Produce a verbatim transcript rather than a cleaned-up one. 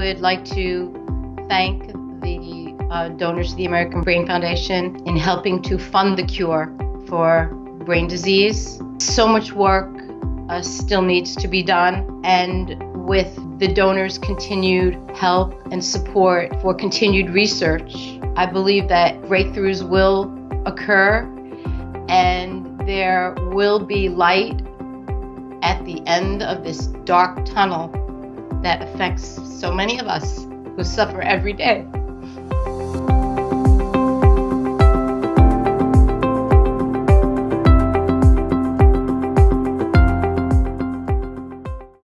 would like to thank the uh, donors of the American Brain Foundation in helping to fund the cure for brain disease. So much work uh, still needs to be done, and with the donors' continued help and support for continued research, I believe that breakthroughs will occur and there will be light at the end of this dark tunnel that affects so many of us who suffer every day.